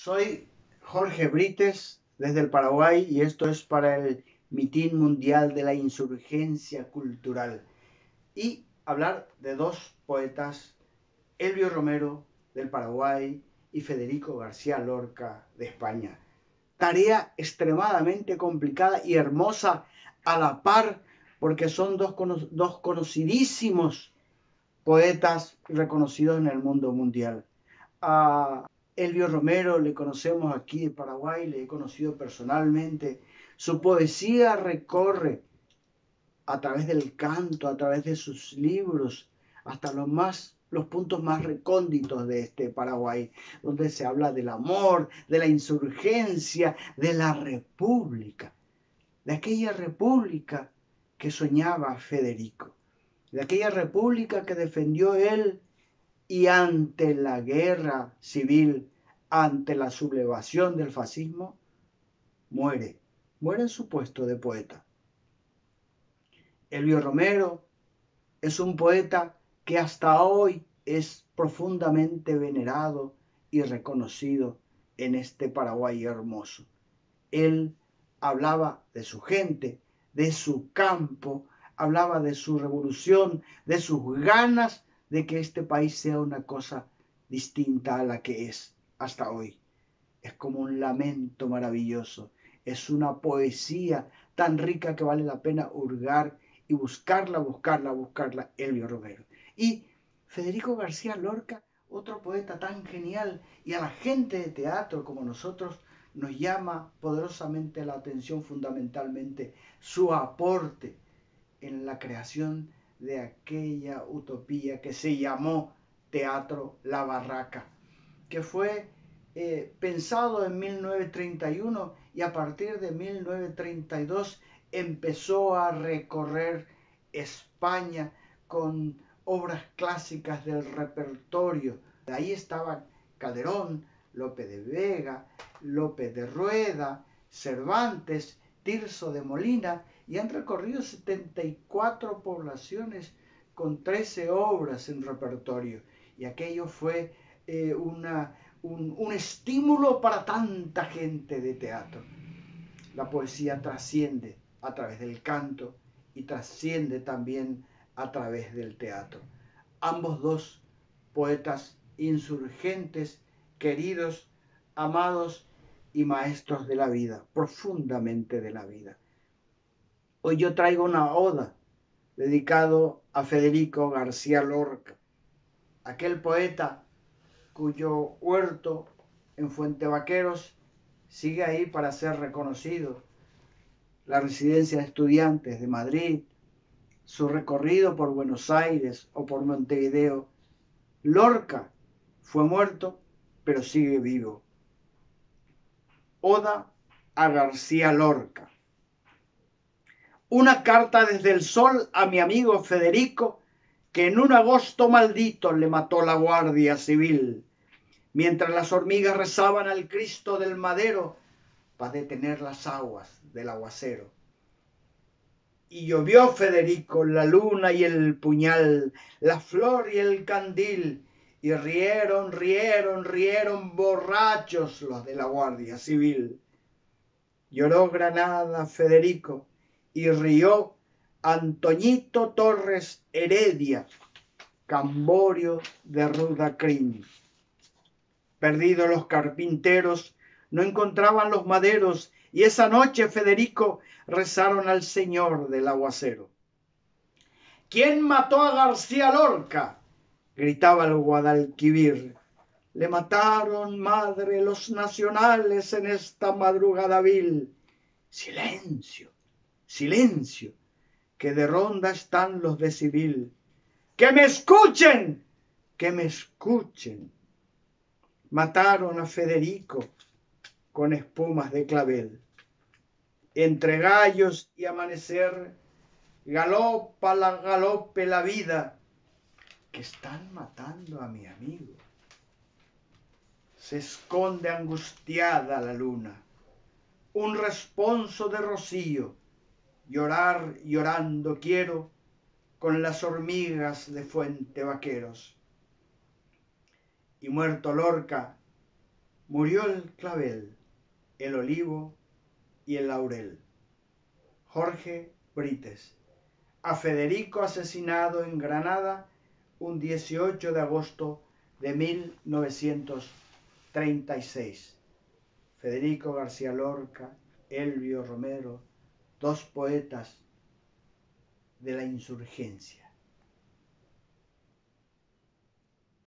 Soy Jorge Brites desde el Paraguay y esto es para el Mitin Mundial de la Insurgencia Cultural. Y hablar de dos poetas, Elbio Romero del Paraguay y Federico García Lorca de España. Tarea extremadamente complicada y hermosa a la par porque son dos conocidísimos poetas reconocidos en el mundo mundial. A Elbio Romero le conocemos aquí de Paraguay, le he conocido personalmente. Su poesía recorre a través del canto, a través de sus libros, hasta los puntos más recónditos de este Paraguay, donde se habla del amor, de la insurgencia, de la república, de aquella república que soñaba Federico, de aquella república que defendió él y ante la guerra civil, ante la sublevación del fascismo, muere en su puesto de poeta. Elbio Romero es un poeta que hasta hoy es profundamente venerado y reconocido en este Paraguay hermoso. Él hablaba de su gente, de su campo, hablaba de su revolución, de sus ganas de que este país sea una cosa distinta a la que es hasta hoy. Es como un lamento maravilloso, es una poesía tan rica que vale la pena hurgar y buscarla, Elbio Romero. Y Federico García Lorca, otro poeta tan genial, y a la gente de teatro como nosotros nos llama poderosamente la atención fundamentalmente su aporte en la creación de aquella utopía que se llamó Teatro La Barraca, que fue pensado en 1931 y a partir de 1932 empezó a recorrer España con obras clásicas del repertorio. Ahí estaban Calderón, Lope de Vega, Lope de Rueda, Cervantes, Tirso de Molina, y han recorrido 74 poblaciones con 13 obras en repertorio. Y aquello fue un estímulo para tanta gente de teatro. La poesía trasciende a través del canto y trasciende también a través del teatro. Ambos dos poetas insurgentes, queridos, amados y maestros de la vida, profundamente de la vida. Hoy yo traigo una oda dedicado a Federico García Lorca, aquel poeta cuyo huerto en Fuente Vaqueros sigue ahí para ser reconocido, la residencia de estudiantes de Madrid, su recorrido por Buenos Aires o por Montevideo. Lorca fue muerto, pero sigue vivo. Oda a García Lorca. Una carta desde el sol a mi amigo Federico, que en un agosto maldito le mató la Guardia Civil, mientras las hormigas rezaban al Cristo del Madero para detener las aguas del aguacero. Y llovió Federico la luna y el puñal, la flor y el candil, y rieron borrachos los de la Guardia Civil. Lloró Granada Federico y rió Antoñito Torres Heredia, Camborio de ruda crin. Perdidos los carpinteros, no encontraban los maderos, y esa noche Federico rezaron al Señor del aguacero. ¿Quién mató a García Lorca?, gritaba el Guadalquivir. Le mataron, madre, los nacionales en esta madrugada vil. Silencio, silencio, que de ronda están los de civil. ¡Que me escuchen! ¡Que me escuchen! Mataron a Federico con espumas de clavel. Entre gallos y amanecer, galope la vida, que están matando a mi amigo. Se esconde angustiada la luna, un responso de rocío, llorar llorando quiero con las hormigas de Fuente Vaqueros. Y muerto Lorca, Murió el clavel, el olivo y el laurel. Jorge Brites. A Federico asesinado en Granada un 18 de agosto de 1936. Federico García Lorca, Elvio Romero, dos poetas de la insurgencia.